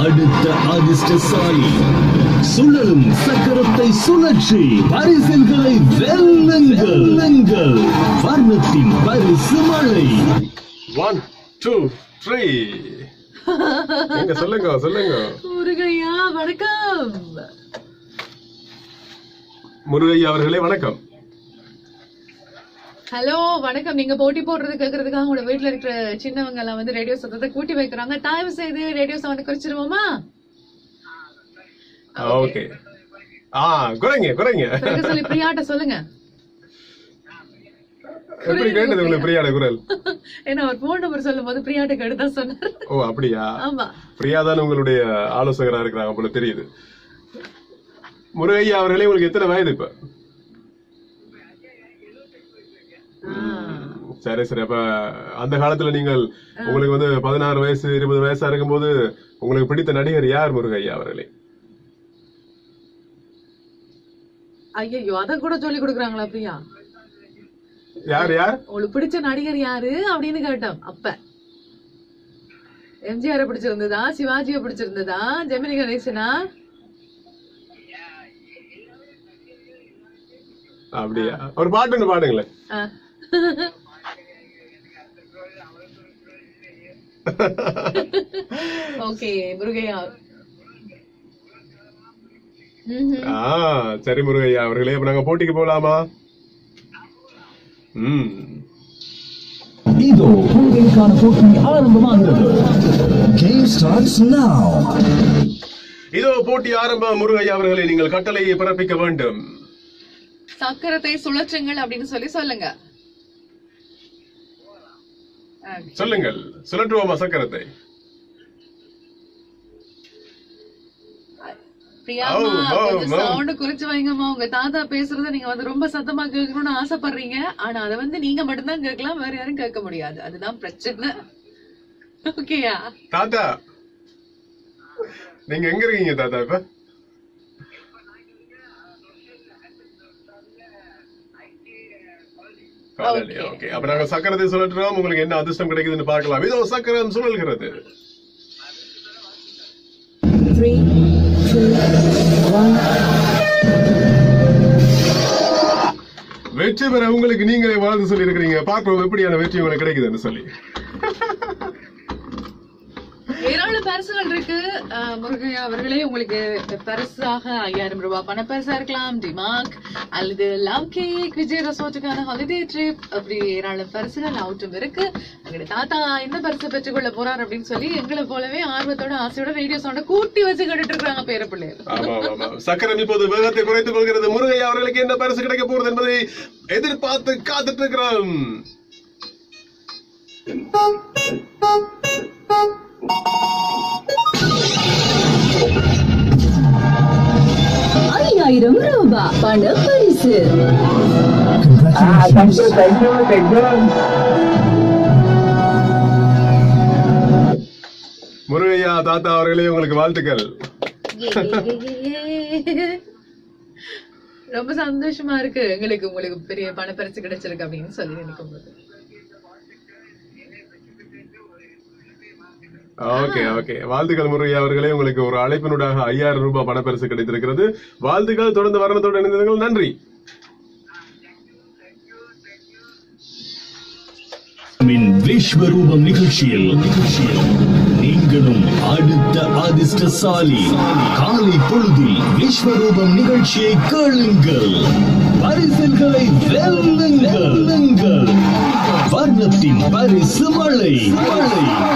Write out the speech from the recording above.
அடுத்த அதிர்ஷ்டசாலி. சுழலும் சக்கரத்தை சுழற்றி பரிசில்களை வெல்லுங்கள். வர்ணத்தின் பரிசு மழை. 1 2 3. சொல்லுங்க முருகையா வணக்கம். முருகையா அவர்களே வணக்கம். ஹலோ வணக்கம். நீங்க போட்டி போடுறது கேக்குறதுக்காக உங்க வீட்டுல இருக்கிற சின்னவங்க எல்லாம் வந்து ரேடியோ சத்தத்தை கூட்டி வைக்கிறாங்க. தயவு செய்து ரேடியோ சவுண்ட் குறைச்சிருவோமா? ஓகே. குறைங்க சொல்லி பிரியாட்ட சொல்லுங்க. எப்படி கேட்டது உங்களுக்கு பிரியாட குரல்? ஏன்னா அவர் போன் நம்பர் சொல்லும் போது பிரியாட்ட கேட்டுதான் சொன்னார். ஓ அப்படியா? ஆமா, பிரியாதான் உங்களுடைய ஆலோசகரா இருக்கிறாங்க போல தெரியுது. முருகையா அவர்களே உங்களுக்கு எத்தனை வயது இப்ப? சரி. அப்ப அந்த காலத்துல நீங்கள் உங்களுக்கு வந்து 16 வயசு 20 வயசா இருக்கும் போது உங்களுக்கு பிடித்த நடிகர் யார் முருகையா அவர்களே? ஐயோ, அத கூட சொல்லி கொடுக்குறாங்களா பிரியா? யார் உங்களுக்கு பிடிச்ச நடிகர் யாரு அப்படின்னு கேட்டோம். அப்ப எம்ஜிஆர் பிடிச்சிருந்ததா, சிவாஜியை பிடிச்சிருந்ததா, ஜெமினி கணேசனா? அப்படியா? ஒரு பாட்டு பாடுங்களேன். ஓகே முருகையா. சரி முருகையா அவர்களே, இப்ப நாங்க போட்டிக்கு போலாமா? இதோ உங்களுக்கான போட்டி ஆரம்பமாகிறது. Game starts now. இதோ போட்டி ஆரம்பம். முருகையா அவர்களே, நீங்கள் கட்டளையை பிறப்பிக்க வேண்டும். சக்கரத்தை சுழற்றுங்கள் அப்படின்னு சொல்லுங்க. சொல்லுங்கள். சுழற்றுவோமா சக்கரத்தை? சவுண்ட் குறிச்சு வைங்கம்மா. உங்க தாத்தா பேசுறத நீங்க வந்து ரொம்ப சத்தமா கேட்கணும்னு ஆசைப்படுறீங்க. ஆனா அதை வந்து நீங்க மட்டும்தான் கேட்கலாம், வேற யாரும் கேட்க முடியாது. அதுதான் பிரச்சனை. ஓகேயா? தாத்தா நீங்க எங்க இருக்கீங்க தாத்தா இப்ப? ஓகே. அப்ப நாங்க சக்கரத்தை சுழற்றுறோம். உங்களுக்கு என்ன அதிர்ஷ்டம் கிடைக்குதுன்னு பார்க்கலாம். இதோ சக்கரம் சுழல்கிறது. 3 2 1. வெற்றி பெற உங்களுக்கு நீங்களே வாழ்ந்து சொல்லி இருக்கிறீங்க. பார்ப்போம் எப்படியான வெற்றி உங்களுக்கு கிடைக்குதுன்னு சொல்லி. ஏராள பரிசுகள் இருக்கு முருகையா அவர்களே. உங்களுக்கு பரிசாக 5000 ரூபாய் பண பரிசா இருக்கலாம், டிமார்க் அல்லது லவ் கேக், விஜய் ரெசார்ட்டுக்கான ஹாலிடே ட்ரிப், அப்படி ஏராள பரிசுகள் அவுட்டும் இருக்கு. எங்களுடைய தாத்தா என்ன பரிசு பெற்றுக்கொள்ள போறார் அப்படின்னு சொல்லி எங்களை போலவே ஆர்வத்தோட ஆசையோட ரேடியோ சவுண்ட கூட்டி வச்சு கேட்டுட்டு இருக்காங்க பேர பிள்ளைகள். சக்கரம் இப்போது வேகத்தை குறைத்துக் கொள்கிறது. முருகையா அவர்களுக்கு என்ன பரிசு கிடைக்க போறது என்பதை எதிர்பார்த்து காத்துட்டு இருக்கிறோம். 5000 ரூபாய் பண பரிசு. முருகையா தாத்தா அவர்களே, உங்களுக்கு வாழ்த்துக்கள். ரொம்ப சந்தோஷமா இருக்கு எங்களுக்கு. உங்களுக்கு பெரிய பண பரிசு கிடைச்சிருக்கு அப்படின்னு சொல்லி நினைக்கும் போது. ஓகே. வாழ்த்துக்கள் முருகையா அவர்களே. உங்களுக்கு ஒரு அழைப்பினூடாக 5000 ரூபாய் பணப்பரிசு கிடைத்திருக்கிறது. வாழ்த்துக்கள். தொடர்ந்து வரணத்தோடு இணைந்தீர்கள். நன்றி. விஸ்வரூபம் நிகழ்ச்சியில் நீங்களும் அடுத்த அதிர்ஷ்டசாலி. காலை பொழுதில் விஸ்வரூபம் நிகழ்ச்சியை கேளுங்கள். பரிசுகளை வெல்லுங்கள். வர்ணத்தின் பரிசு மழை.